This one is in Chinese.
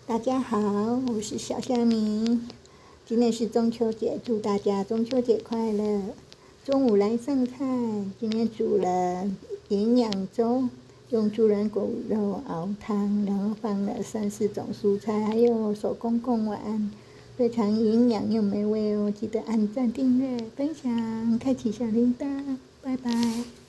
大家好，我是小虾米。今天是中秋节，祝大家中秋节快乐。中午来上菜，今天煮了营养粥，用猪软骨肉熬汤，然后放了3-4种蔬菜，还有手工贡丸，非常营养又美味哦。记得按赞、订阅、分享、开启小铃铛，拜拜。